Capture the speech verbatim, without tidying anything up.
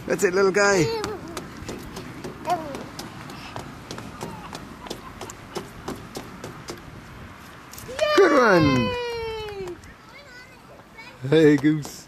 That's it, little guy. Good one. Hey, Goose.